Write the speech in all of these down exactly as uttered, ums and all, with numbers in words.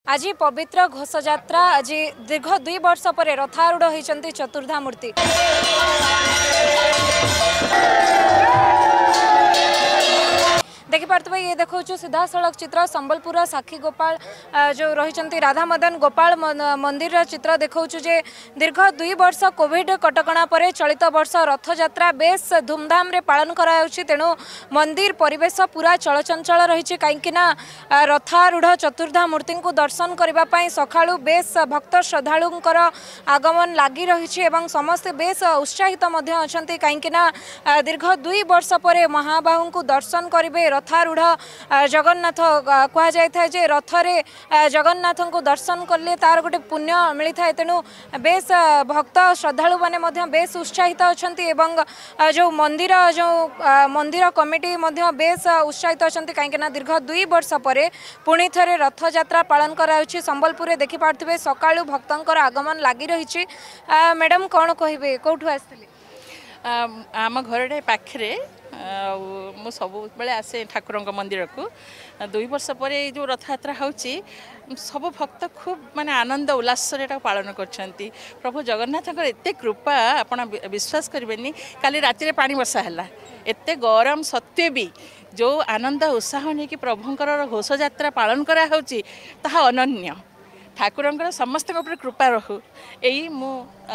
आज पवित्र घोष यात्रा आज दीर्घ दुई वर्ष पर रथारूढ़ होती चतुर्धा मूर्ति। देखिपे ये देखो सीधा सड़क चित्र संबलपुर साक्षी गोपाल जो रही राधा मदन गोपाल मंदिर चित्र देखा जे दीर्घ दुई वर्ष कोविड कटकणा पर चलित वर्ष रथ यात्रा बेस धूमधाम रे पालन कराउछि। तेणु मंदिर परिवेश पूरा चलचंचल रही कहीं रथारूढ़ चतुर्धा मूर्ति को दर्शन करने सकाळु बेस भक्त श्रद्धालुंकर आगमन लगी रही समस्ते बेस उत्साहित कहीं दीर्घ दुई वर्ष पर महाबाहु को दर्शन करेंगे। रथारूढ़ जगन्नाथ कह जाए रथरे जगन्नाथ को दर्शन कले तार गोटे पुण्य मिलता है। तेणु बेस भक्त श्रद्धालु मैंने बेस उत्साहित अच्छा जो मंदिर जो मंदिर कमिटी बेस उत्साहित अच्छा कहीं दीर्घ दुई वर्ष पर पुणी थे रथ यात्रा पालन कराउछि। संबलपुर देखिपे सकाळु भक्तंकर आगमन लगी रही। मैडम कौन कहे कौटू आसते आम घर पाखे मु सब बेले आसे ठाकुर मंदिर को दुई वर्ष पर जो रथ यात्रा होची सब भक्त खूब माने आनंद उल्लास पालन करछंती। प्रभु जगन्नाथ एते कृपा आपण विश्वास करें। काली राति पानी वर्षा है एते गरम सत्वे भी जो आनंद उत्साह नहीं कि प्रभुंकर घोष यात्रा पालन करा होची ताहा अनन्य। ठाकुर समस्त कृपा रहू यही मु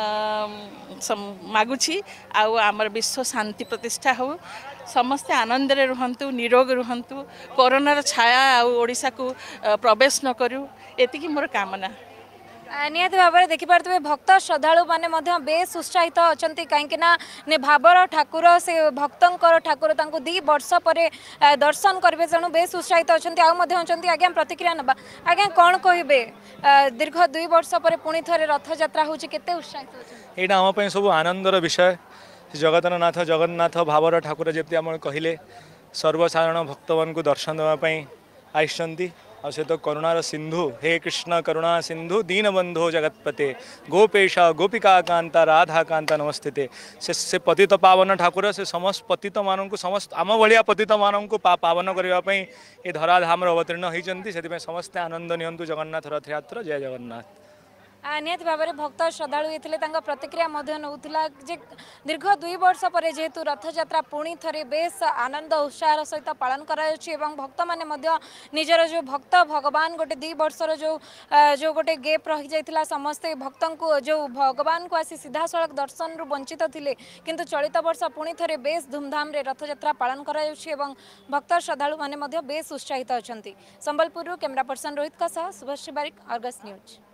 मागुछि। आमर विश्व शांति प्रतिष्ठा हो समस्ते आनंद रे रुहंतु निरोग रुहंतु कोरोनार छाया ओडिशा को प्रवेश न करू एतिकी मोर कामना। निहत भाव में देखिपे भक्त श्रद्धालु मैंने बेस उत्साहित अच्छा कहीं भावर ठाकुर से भक्तर ठाकुर दी वर्ष पर दर्शन करेंगे। तेणु बेस उत्साहित अच्छा आज्ञा प्रतिक्रिया ना आज्ञा कौन कहे दीर्घ दुई वर्ष पर पुणी थे रथ यात्रा होते उत्साहित यहाँ आम सब आनंदर विषय। जगन्नाथ जगन्नाथ भावर ठाकुर जमी आम कहले सर्वसाधारण भक्त मान को दर्शन देवाई आईचंती आ से तो करुणार सिंधु हे कृष्ण करुणा सिंधु दीनबंधो जगतपते गोपेश गोपिका कांता राधा कांता नमस्ते। से से पतित पावन ठाकुर से समस्त पतित मान को समस्त आम भाया पतित मान को पा, पावन करने ये धराधाम अवतीर्ण होती से समस्ते आनंद नियंतु जगन्नाथ रथ यात्रा। जय जगन्नाथ। निहत भाव में भक्त श्रद्धालु ये प्रतिक्रिया नौला जे दीर्घ दुई वर्ष पर जेहेतु रथ यात्रा पुणी थे बेस आनंद उत्साह सहित पालन कर भक्त मैंने निजर जो भक्त भगवान गोटे दी वर्षर जो जो गोटे गेप रही जाता समस्ते भक्त को जो भगवान को आसी सीधा सड़क दर्शन रु वंचित थे किंतु चलित वर्ष पुणी थे बेस धूमधाम रे रथ यात्रा पालन कर भक्त श्रद्धालु मैंने बेस उत्साहित अच्छा। संबलपुर कैमरा पर्सन रोहित का सह सुभाष बारिक, अर्गस न्यूज।